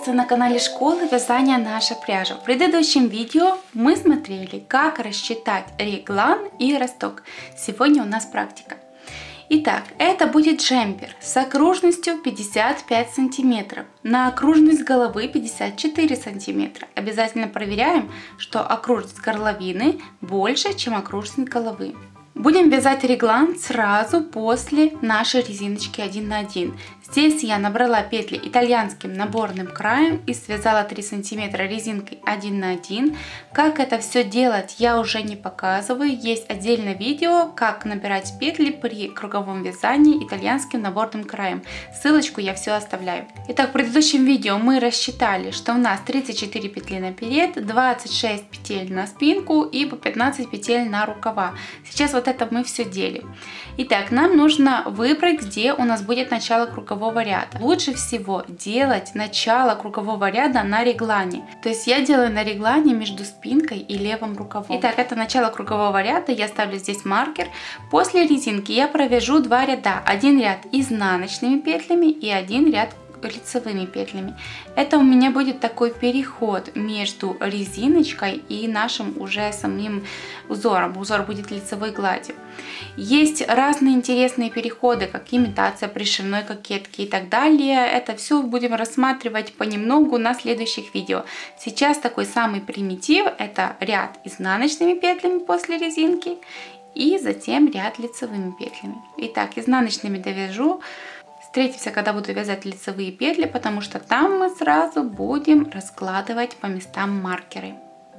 Приветствую на канале школы вязания Наша пряжа. В предыдущем видео мы смотрели, как рассчитать реглан и росток. Сегодня у нас практика. Итак, это будет джемпер с окружностью 55 сантиметров, на окружность головы 54 сантиметра. Обязательно проверяем, что окружность горловины больше, чем окружность головы. Будем вязать реглан сразу после нашей резиночки 1 на 1. Здесь я набрала петли итальянским наборным краем и связала 3 сантиметра резинкой 1 на 1. Как это все делать, я уже не показываю. Есть отдельное видео, как набирать петли при круговом вязании итальянским наборным краем. Ссылочку я все оставляю. Итак, в предыдущем видео мы рассчитали, что у нас 34 петли наперед, 26 петель на спинку и по 15 петель на рукава. Сейчас вот это мы все делим. Итак, нам нужно выбрать, где у нас будет начало кругового ряда. Лучше всего делать начало кругового ряда на реглане. То есть я делаю на реглане между спинкой и левым рукавом. Итак, это начало кругового ряда. Я ставлю здесь маркер. После резинки я провяжу 2 ряда. Один ряд изнаночными петлями и один ряд лицевыми петлями. Это у меня будет такой переход между резиночкой и нашим уже самим узором. Узор будет лицевой гладью. Есть разные интересные переходы, как имитация пришивной кокетки и так далее. Это все будем рассматривать понемногу на следующих видео. Сейчас такой самый примитив — это ряд изнаночными петлями после резинки и затем ряд лицевыми петлями. Итак, изнаночными довяжу. Встретимся, когда буду вязать лицевые петли, потому что там мы сразу будем раскладывать по местам маркеры.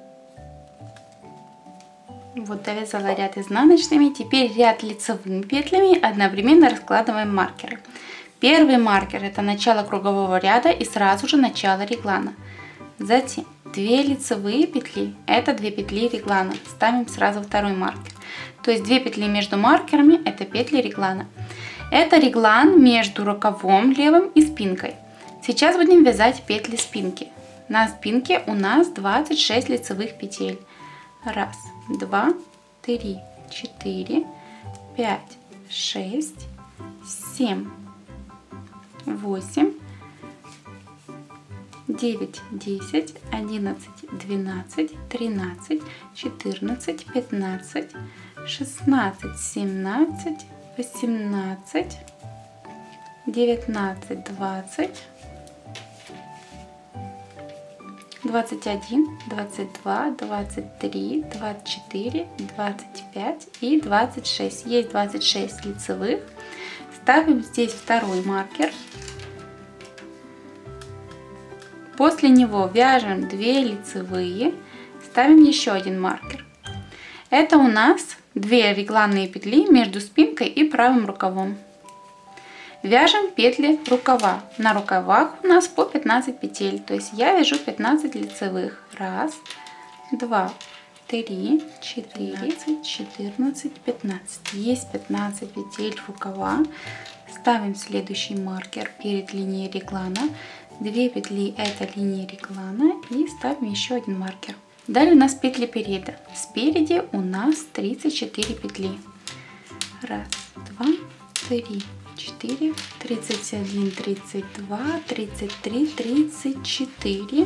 Вот довязала ряд изнаночными, теперь ряд лицевыми петлями, одновременно раскладываем маркеры. Первый маркер — это начало кругового ряда и сразу же начало реглана. Затем 2 лицевые петли — это 2 петли реглана. Ставим сразу второй маркер. То есть 2 петли между маркерами — это петли реглана. Это реглан между рукавом левым и спинкой. Сейчас будем вязать петли спинки. На спинке у нас 26 лицевых петель. 1, 2, 3, 4, 5, 6, 7, 8, 9, 10, 11, 12, 13, 14, 15, 16, 17, 18, 19, 20, 21, 22, 23, 24, 25 и 26. Есть 26 лицевых. Ставим здесь второй маркер. После него вяжем 2 лицевые. Ставим еще один маркер. Это у нас 2 регланные петли между спинкой и правым рукавом. Вяжем петли рукава. На рукавах у нас по 15 петель, то есть я вяжу 15 лицевых. 1, 2, 3, 4, 15, 14, 15. Есть 15 петель рукава. Ставим следующий маркер перед линией реглана. 2 петли — это линия реглана, и ставим еще один маркер. Далее у нас петли переда. Спереди у нас 34 петли. 1, 2, 3, 4, 31, 32, 33, 34.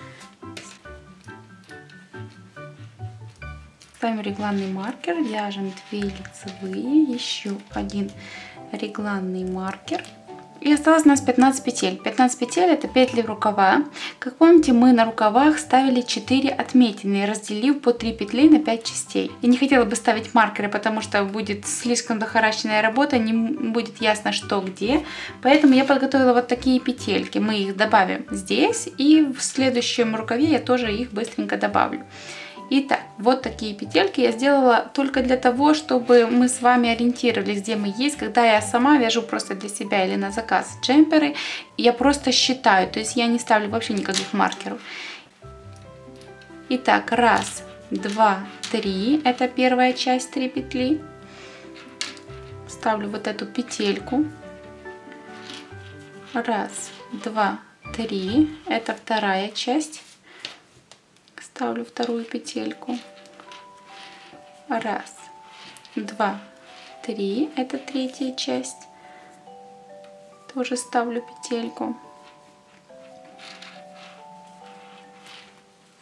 Ставим регланный маркер, вяжем 2 лицевые, еще один регланный маркер. И осталось у нас 15 петель. 15 петель — это петли рукава. Как помните, мы на рукавах ставили 4 отметины, разделив по 3 петли на 5 частей. Я не хотела бы ставить маркеры, потому что будет слишком дохараченная работа, не будет ясно, что где. Поэтому я подготовила вот такие петельки. Мы их добавим здесь, и в следующем рукаве я тоже их быстренько добавлю. Итак, вот такие петельки я сделала только для того, чтобы мы с вами ориентировались, где мы есть. Когда я сама вяжу просто для себя или на заказ джемперы, я просто считаю, то есть я не ставлю вообще никаких маркеров. Итак, 1, 2, 3, это первая часть, 3 петли. Ставлю вот эту петельку. 1, 2, 3, это вторая часть. Ставлю вторую петельку. 1, 2, 3, это третья часть. Тоже ставлю петельку.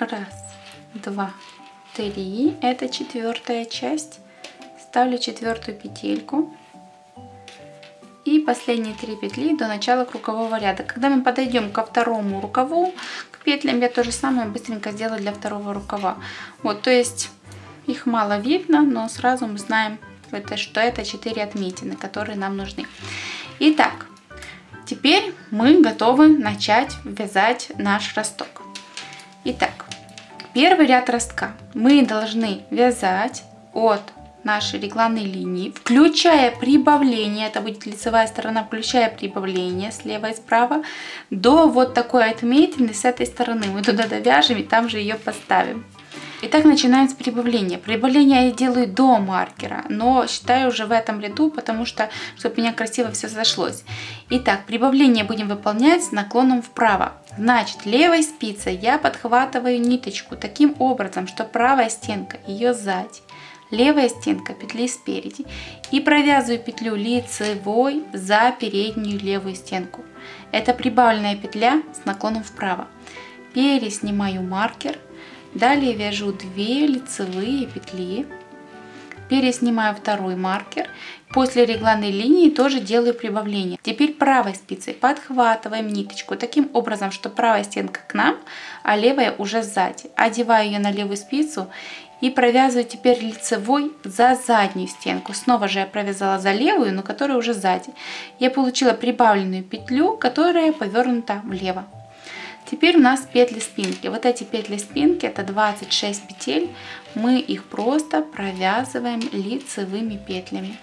Раз, два, три. Это четвертая часть. Ставлю четвертую петельку. И последние 3 петли до начала кругового ряда. Когда мы подойдем ко второму рукаву, к петлям, я то же самое быстренько сделаю для второго рукава. Вот, то есть их мало видно, но сразу мы знаем, что это 4 отметины, которые нам нужны. Итак, теперь мы готовы начать вязать наш росток. Итак, первый ряд ростка мы должны вязать от нашей регланной линии, включая прибавление, это будет лицевая сторона, включая прибавление слева и справа, до вот такой отметины с этой стороны. Мы туда довяжем и там же ее поставим. Итак, начинаем с прибавления. Прибавление я делаю до маркера, но считаю уже в этом ряду, потому что, чтобы у меня красиво все сошлось. Итак, прибавление будем выполнять с наклоном вправо. Значит, левой спицей я подхватываю ниточку таким образом, что правая стенка ее сзади, левая стенка петли спереди, и провязываю петлю лицевой за переднюю левую стенку. Это прибавленная петля с наклоном вправо. Переснимаю маркер, далее вяжу 2 лицевые петли, переснимаю второй маркер, после регланной линии тоже делаю прибавление. Теперь правой спицей подхватываем ниточку таким образом, что правая стенка к нам, а левая уже сзади. Одеваю ее на левую спицу и провязываю теперь лицевой за заднюю стенку. Снова же я провязала за левую, но которая уже сзади. Я получила прибавленную петлю, которая повернута влево. Теперь у нас петли спинки. Вот эти петли спинки, это 26 петель. Мы их просто провязываем лицевыми петлями.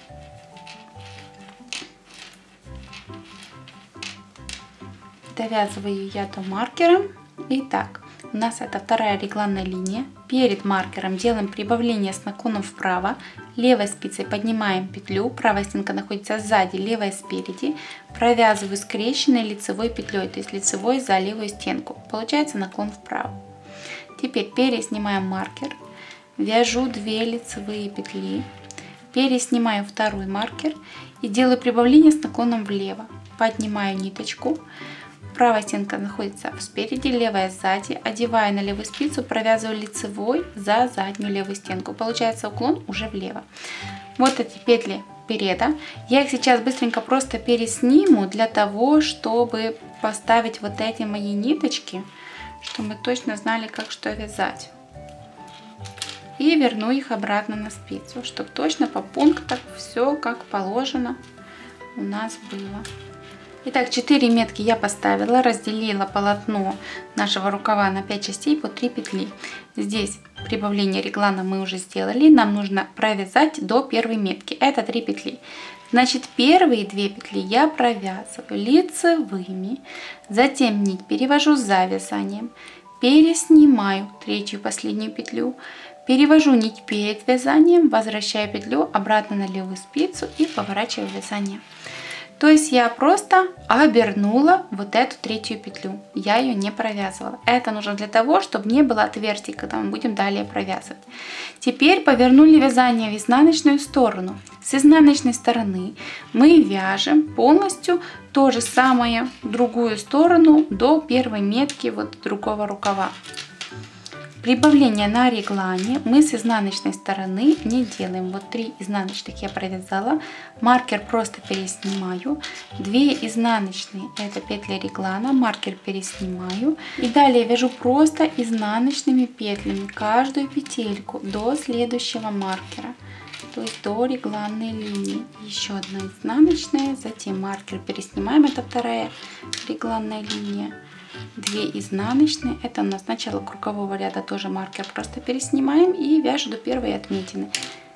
Довязываю я до маркера. Итак, у нас это вторая регланная линия. Перед маркером делаем прибавление с наклоном вправо. Левой спицей поднимаем петлю. Правая стенка находится сзади, левая спереди. Провязываю скрещенной лицевой петлей, то есть лицевой за левую стенку. Получается наклон вправо. Теперь переснимаем маркер. Вяжу 2 лицевые петли. Переснимаю второй маркер и делаю прибавление с наклоном влево. Поднимаю ниточку. Правая стенка находится спереди, левая сзади. Одеваю на левую спицу, провязываю лицевой за заднюю левую стенку. Получается уклон уже влево. Вот эти петли переда. Я их сейчас быстренько просто пересниму для того, чтобы поставить вот эти мои ниточки, чтобы мы точно знали, как что вязать. И верну их обратно на спицу, чтобы точно по пунктам все как положено у нас было. Итак, 4 метки я поставила, разделила полотно нашего рукава на 5 частей по 3 петли. Здесь прибавление реглана мы уже сделали, нам нужно провязать до первой метки, это 3 петли. Значит, первые 2 петли я провязываю лицевыми, затем нить перевожу за вязанием, переснимаю третью последнюю петлю, перевожу нить перед вязанием, возвращаю петлю обратно на левую спицу и поворачиваю вязание. То есть я просто обернула вот эту третью петлю, я ее не провязывала. Это нужно для того, чтобы не было отверстий, когда мы будем далее провязывать. Теперь повернули вязание в изнаночную сторону. С изнаночной стороны мы вяжем полностью то же самое в другую сторону до первой метки вот другого рукава. Прибавление на реглане мы с изнаночной стороны не делаем. Вот 3 изнаночных я провязала, маркер просто переснимаю, 2 изнаночные это петли реглана, маркер переснимаю и далее вяжу просто изнаночными петлями каждую петельку до следующего маркера, то есть до регланной линии. Еще одна изнаночная, затем маркер переснимаем, это вторая регланная линия. 2 изнаночные, это у нас начало кругового ряда, тоже маркер просто переснимаем и вяжу до первой отметины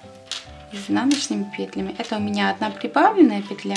изнаночными петлями. Это у меня одна прибавленная петля,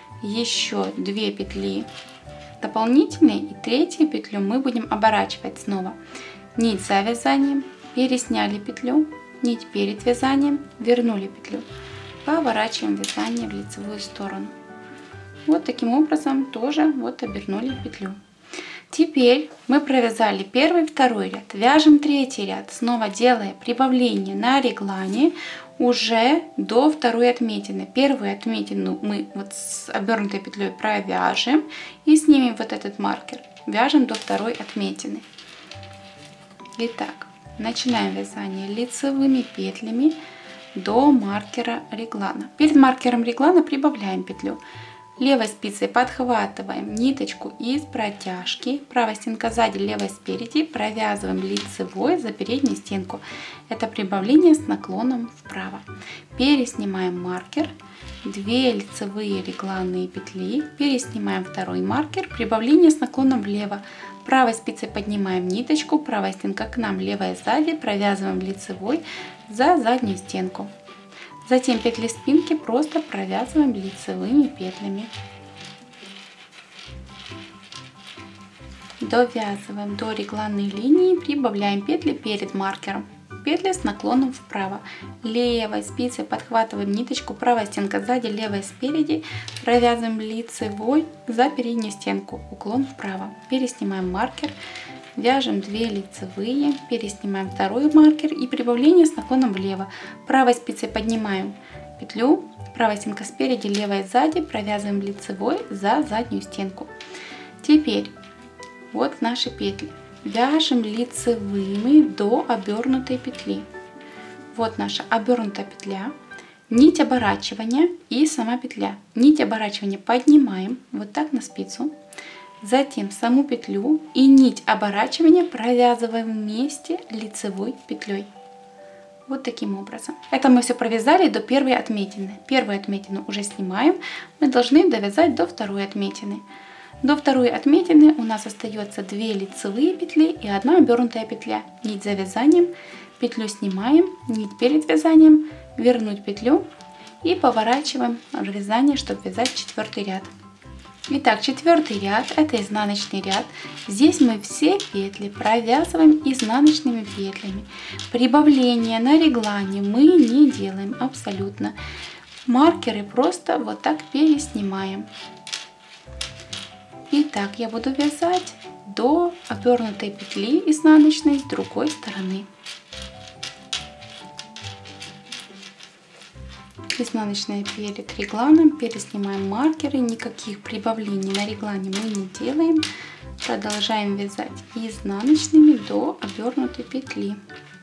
еще 2 петли дополнительные и третью петлю мы будем оборачивать снова. Нить за вязанием, пересняли петлю, нить перед вязанием, вернули петлю, поворачиваем вязание в лицевую сторону. Вот таким образом тоже вот обернули петлю. Теперь мы провязали первый, второй ряд, вяжем третий ряд, снова делая прибавление на реглане уже до второй отметины. Первую отметину мы вот с обернутой петлей провяжем и снимем вот этот маркер, вяжем до второй отметины. Итак, начинаем вязание лицевыми петлями до маркера реглана. Перед маркером реглана прибавляем петлю. Левой спицей подхватываем ниточку из протяжки, правая стенка сзади, левая спереди, провязываем лицевой за переднюю стенку. Это прибавление с наклоном вправо. Переснимаем маркер, 2 лицевые регланные петли, переснимаем второй маркер, прибавление с наклоном влево. Правой спицей поднимаем ниточку, правая стенка к нам, левая сзади, провязываем лицевой за заднюю стенку. Затем петли спинки просто провязываем лицевыми петлями. Довязываем до регланной линии, прибавляем петли перед маркером. Петли с наклоном вправо. Левой спицей подхватываем ниточку, правая стенка сзади, левая спереди, провязываем лицевой за переднюю стенку, уклон вправо. Переснимаем маркер, вяжем 2 лицевые, переснимаем второй маркер и прибавление с наклоном влево. Правой спицей поднимаем петлю, правая стенка спереди, левая сзади, провязываем лицевой за заднюю стенку. Теперь вот наши петли. Вяжем лицевыми до обернутой петли. Вот наша обернутая петля, нить оборачивания и сама петля. Нить оборачивания поднимаем вот так на спицу. Затем саму петлю и нить оборачивания провязываем вместе лицевой петлей. Вот таким образом. Это мы все провязали до первой отметины. Первую отметину уже снимаем. Мы должны довязать до второй отметины. До второй отметины у нас остается 2 лицевые петли и 1 обернутая петля. Нить за вязанием, петлю снимаем, нить перед вязанием, вернуть петлю и поворачиваем вязание, чтобы вязать 4-й ряд. Итак, 4-й ряд — это изнаночный ряд. Здесь мы все петли провязываем изнаночными петлями. Прибавления на реглане мы не делаем абсолютно. Маркеры просто вот так переснимаем. Итак, я буду вязать до обернутой петли изнаночной с другой стороны. Изнаночная перед регланом, переснимаем маркеры, никаких прибавлений на реглане мы не делаем. Продолжаем вязать изнаночными до обернутой петли.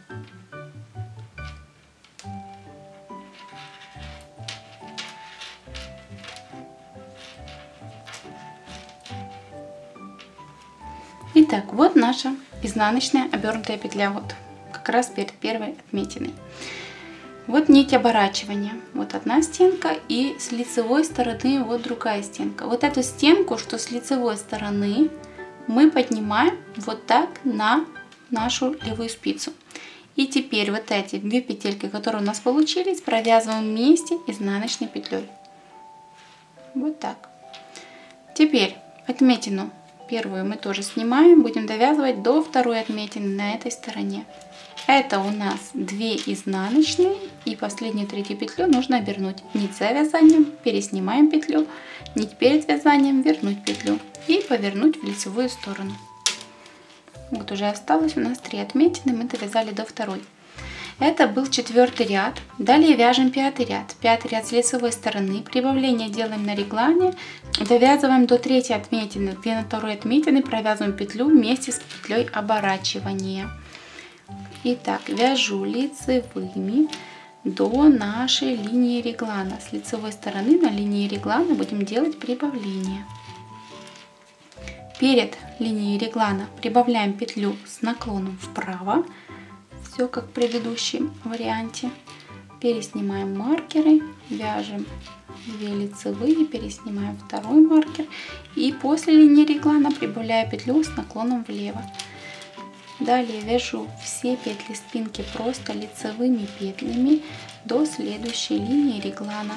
Итак, вот наша изнаночная обернутая петля, вот как раз перед первой отметиной. Вот нить оборачивания, вот одна стенка, и с лицевой стороны вот другая стенка. Вот эту стенку, что с лицевой стороны, мы поднимаем вот так на нашу левую спицу. И теперь вот эти 2 петельки, которые у нас получились, провязываем вместе изнаночной петлей. Вот так. Теперь отметину первую мы тоже снимаем, будем довязывать до второй отметины на этой стороне. Это у нас 2 изнаночные, и последнюю 3-ю петлю нужно обернуть. Нить за вязанием, переснимаем петлю, нить перед вязанием, вернуть петлю и повернуть в лицевую сторону. Вот уже осталось у нас 3 отметины, мы довязали до второй. Это был 4-й ряд. Далее вяжем 5-й ряд. 5-й ряд с лицевой стороны. Прибавление делаем на реглане. Довязываем до 3-й отметины. На 2-й отметины провязываем петлю вместе с петлей оборачивания. Итак, вяжу лицевыми до нашей линии реглана. С лицевой стороны на линии реглана будем делать прибавление. Перед линией реглана прибавляем петлю с наклоном вправо. Все как в предыдущем варианте. Переснимаем маркеры, вяжем 2 лицевые, переснимаем второй маркер и после линии реглана прибавляю петлю с наклоном влево. Далее вяжу все петли спинки просто лицевыми петлями до следующей линии реглана.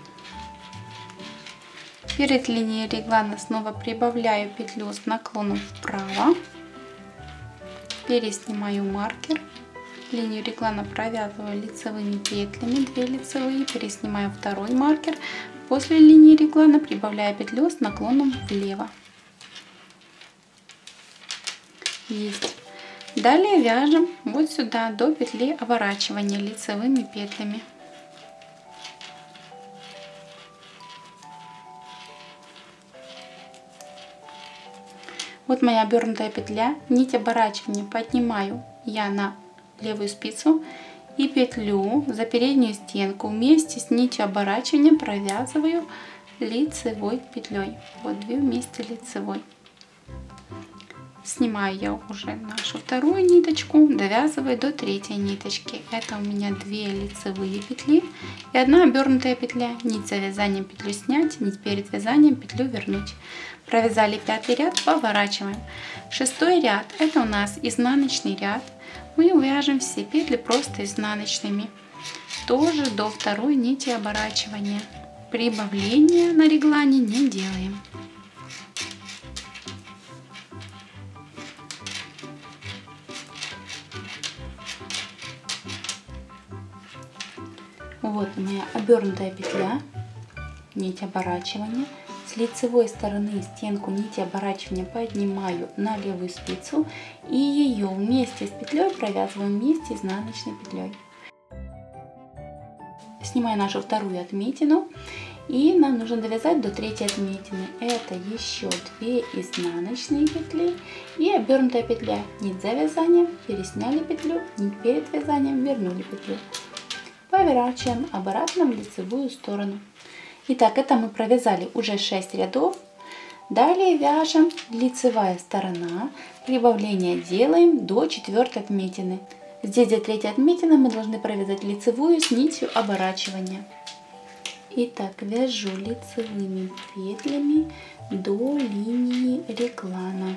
Перед линией реглана снова прибавляю петлю с наклоном вправо, переснимаю маркер. Линию реглана провязываю лицевыми петлями, 2 лицевые, переснимаю второй маркер. После линии реглана прибавляю петлю с наклоном влево. Есть. Далее вяжем вот сюда до петли оборачивания лицевыми петлями. Вот моя обернутая петля, нить оборачивания поднимаю я на левую спицу и петлю за переднюю стенку вместе с нитью оборачивания провязываю лицевой петлей. Вот 2 вместе лицевой. Снимаю я уже нашу вторую ниточку, довязываю до 3-й ниточки. Это у меня 2 лицевые петли и 1 обернутая петля. Нить за вязанием петлю снять, нить перед вязанием петлю вернуть. Провязали 5-й ряд, поворачиваем. 6-й ряд, это у нас изнаночный ряд. Мы вяжем все петли просто изнаночными. Тоже до 2-й нити оборачивания. Прибавления на реглане не делаем. Вот моя обернутая петля, нить оборачивания. С лицевой стороны стенку нити оборачивания поднимаю на левую спицу и ее вместе с петлей провязываем вместе изнаночной петлей. Снимаю нашу 2-ю отметину и нам нужно довязать до 3-й отметины. Это еще 2 изнаночные петли и обернутая петля. Нить за вязанием, пересняли петлю, нить перед вязанием, вернули петлю. Поворачиваем обратно в лицевую сторону. Итак, это мы провязали уже 6 рядов. Далее вяжем лицевая сторона. Прибавление делаем до 4-й отметины. Здесь до 3-й отметины мы должны провязать лицевую с нитью оборачивания. Итак, вяжу лицевыми петлями до линии реглана.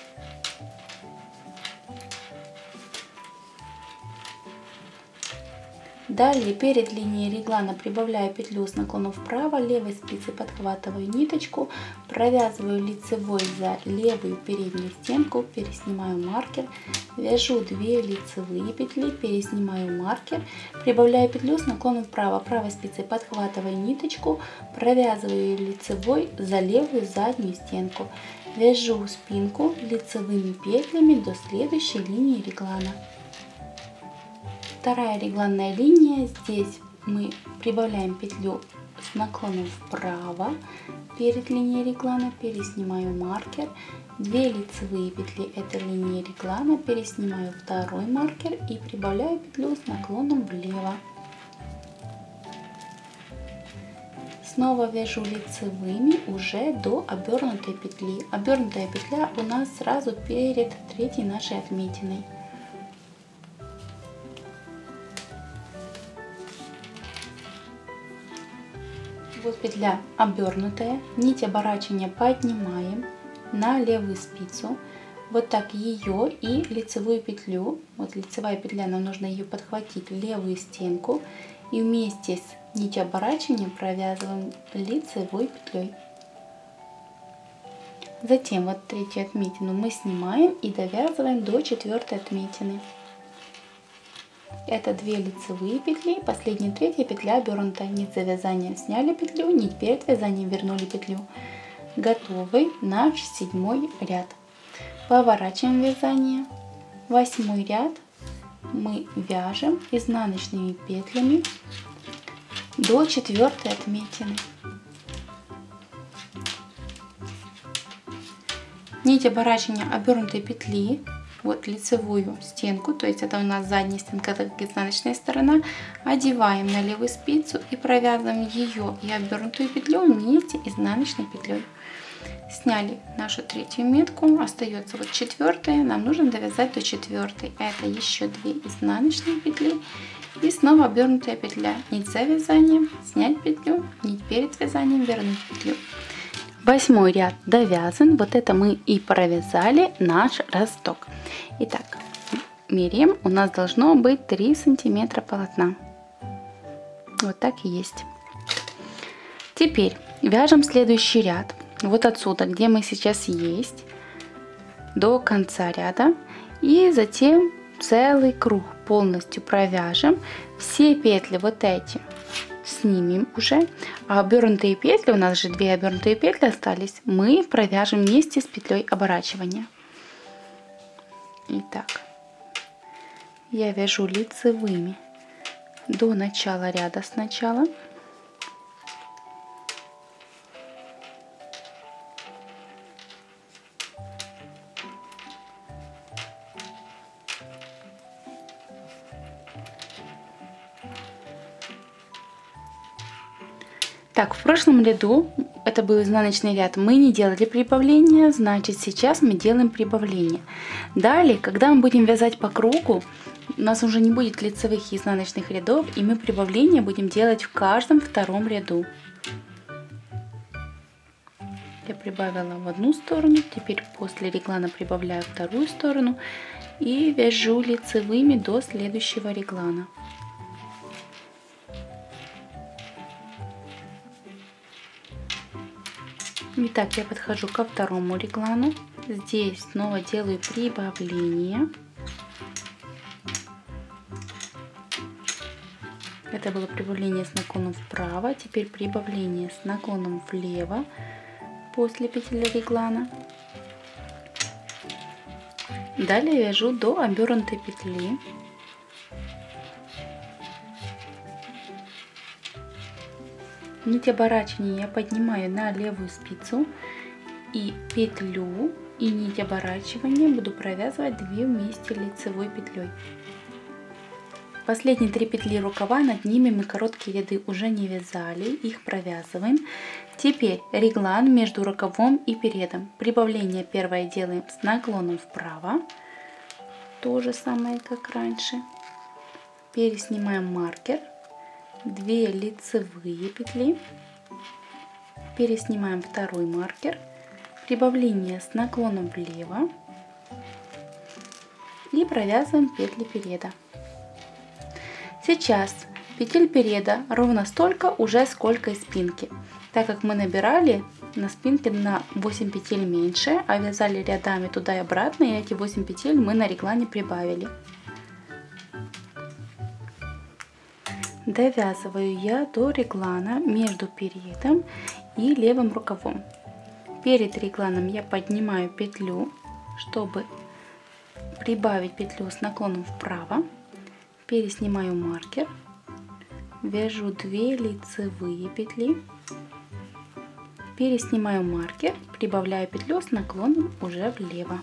Далее перед линией реглана прибавляю петлю с наклоном вправо, левой спицей подхватываю ниточку, провязываю лицевой за левую переднюю стенку, переснимаю маркер, вяжу 2 лицевые петли, переснимаю маркер, прибавляю петлю с наклоном вправо, правой спицей подхватываю ниточку, провязываю лицевой за левую заднюю стенку, вяжу спинку лицевыми петлями до следующей линии реглана. 2-я регланная линия, здесь мы прибавляем петлю с наклоном вправо перед линией реглана, переснимаю маркер, 2 лицевые петли, это линия реглана, переснимаю 2-й маркер и прибавляю петлю с наклоном влево. Снова вяжу лицевыми уже до обернутой петли. Обернутая петля у нас сразу перед 3-й нашей отметиной. Вот петля обернутая, нить оборачивания поднимаем на левую спицу, вот так ее и лицевую петлю, вот лицевая петля, нам нужно ее подхватить в левую стенку и вместе с нитью оборачивания провязываем лицевой петлей. Затем вот 3-ю отметину мы снимаем и довязываем до 4-й отметины. Это 2 лицевые петли, последняя 3-я петля обернутая, нить за вязанием сняли петлю, нить перед вязанием вернули петлю. Готовый наш 7-й ряд. Поворачиваем вязание. 8-й ряд мы вяжем изнаночными петлями до 4-й отметины. Нить оборачивания обернутой петли, вот лицевую стенку, то есть это у нас задняя стенка, так как изнаночная сторона, одеваем на левую спицу и провязываем ее и обернутую петлю вместе изнаночной петлей. Сняли нашу 3-ю метку, остается вот 4-я, нам нужно довязать до 4-й. Это еще 2 изнаночные петли и снова обернутая петля. Нить за вязанием, снять петлю, нить перед вязанием, вернуть петлю. 8-й ряд довязан, вот это мы и провязали наш росток. Итак, меряем, у нас должно быть 3 сантиметра полотна. Вот так и есть. Теперь вяжем следующий ряд. Вот отсюда, где мы сейчас есть, до конца ряда. И затем целый круг полностью провяжем. Все петли вот эти снимем уже. А обернутые петли, у нас же 2 обернутые петли остались, мы провяжем вместе с петлей оборачивания. Итак, я вяжу лицевыми до начала ряда сначала. Так, в прошлом ряду, это был изнаночный ряд, мы не делали прибавления, значит сейчас мы делаем прибавление. Далее, когда мы будем вязать по кругу, у нас уже не будет лицевых и изнаночных рядов, и мы прибавления будем делать в каждом втором ряду. Я прибавила в одну сторону, теперь после реглана прибавляю вторую сторону и вяжу лицевыми до следующего реглана. Итак, я подхожу ко второму реглану. Здесь снова делаю прибавление. Это было прибавление с наклоном вправо, теперь прибавление с наклоном влево после петель реглана. Далее вяжу до обернутой петли. Нить оборачивания я поднимаю на левую спицу и петлю и нить оборачивания буду провязывать 2 вместе лицевой петлей. Последние 3 петли рукава, над ними мы короткие ряды уже не вязали, их провязываем. Теперь реглан между рукавом и передом. Прибавление первое делаем с наклоном вправо, то же самое как раньше. Переснимаем маркер. 2 лицевые петли, переснимаем второй маркер, прибавление с наклоном влево и провязываем петли переда. Сейчас петель переда ровно столько уже, сколько и спинки, так как мы набирали на спинке на 8 петель меньше, а вязали рядами туда и обратно, и эти 8 петель мы на реглане прибавили. Довязываю я до реглана между передом и левым рукавом. Перед регланом я поднимаю петлю, чтобы прибавить петлю с наклоном вправо. Переснимаю маркер, вяжу 2 лицевые петли, переснимаю маркер, прибавляю петлю с наклоном уже влево.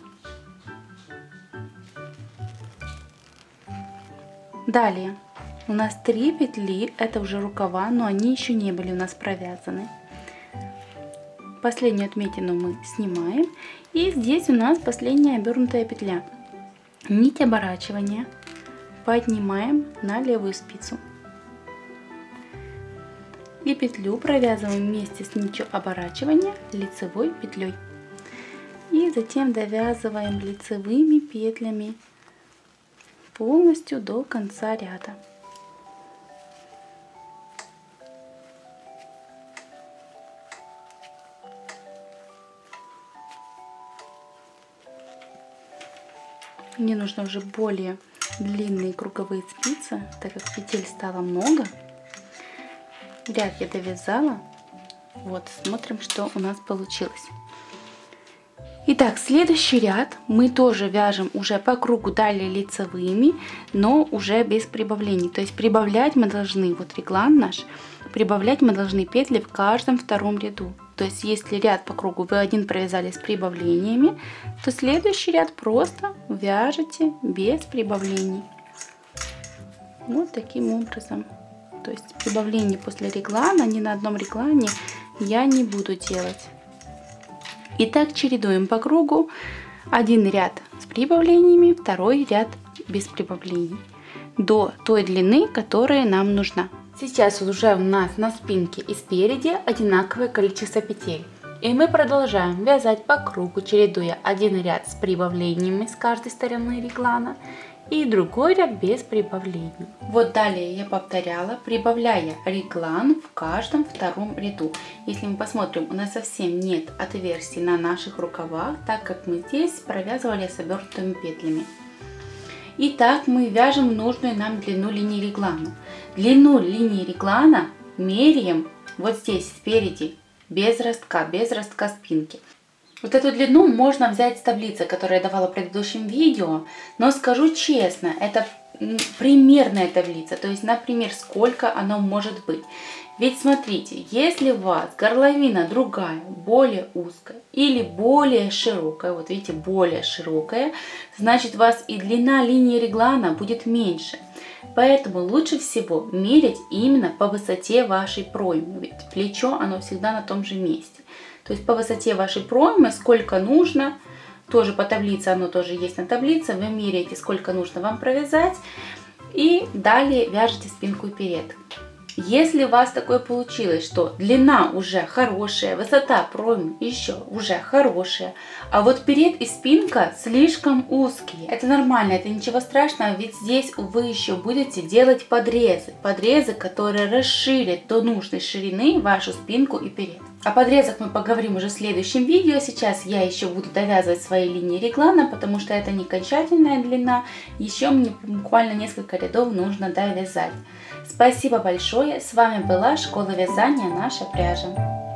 Далее. У нас 3 петли, это уже рукава, но они еще не были у нас провязаны. Последнюю отметину мы снимаем. И здесь у нас последняя обернутая петля. Нить оборачивания поднимаем на левую спицу. И петлю провязываем вместе с нитью оборачивания лицевой петлей. И затем довязываем лицевыми петлями полностью до конца ряда. Мне нужно уже более длинные круговые спицы, так как петель стало много. Ряд я довязала. Вот, смотрим, что у нас получилось. Итак, следующий ряд мы тоже вяжем уже по кругу далее лицевыми, но уже без прибавлений. То есть прибавлять мы должны, вот реглан наш, прибавлять мы должны петли в каждом втором ряду. То есть если ряд по кругу вы один провязали с прибавлениями, то следующий ряд просто вяжете без прибавлений. Вот таким образом. То есть прибавление после реглана, ни на одном реглане я не буду делать. Итак, чередуем по кругу. Один ряд с прибавлениями, второй ряд без прибавлений. До той длины, которая нам нужна. Сейчас уже у нас на спинке и спереди одинаковое количество петель. И мы продолжаем вязать по кругу, чередуя один ряд с прибавлениями с каждой стороны реглана и другой ряд без прибавлений. Вот далее я повторяла, прибавляя реглан в каждом втором ряду. Если мы посмотрим, у нас совсем нет отверстий на наших рукавах, так как мы здесь провязывали с обернутыми петлями. Итак, мы вяжем нужную нам длину линии реглана. Длину линии реглана меряем вот здесь спереди, без ростка спинки. Вот эту длину можно взять с таблицы, которую я давала в предыдущем видео, но скажу честно, это примерная таблица, то есть, например, сколько она может быть. Ведь смотрите, если у вас горловина другая, более узкая или более широкая, вот видите, более широкая, значит у вас и длина линии реглана будет меньше. поэтому лучше всего мерить именно по высоте вашей проймы, ведь плечо, оно всегда на том же месте. То есть по высоте вашей проймы, сколько нужно, тоже по таблице, оно тоже есть на таблице, вы меряете, сколько нужно вам провязать, и далее вяжете спинку и перед. Если у вас такое получилось, что длина уже хорошая, высота проймы еще уже хорошая, а вот перед и спинка слишком узкие, это нормально, это ничего страшного, ведь здесь вы еще будете делать подрезы, которые расширят до нужной ширины вашу спинку и перед. О подрезах мы поговорим уже в следующем видео. Сейчас я еще буду довязывать свои линии реглана, потому что это не окончательная длина. Еще мне буквально несколько рядов нужно довязать. Спасибо большое. С вами была школа вязания «Наша пряжа».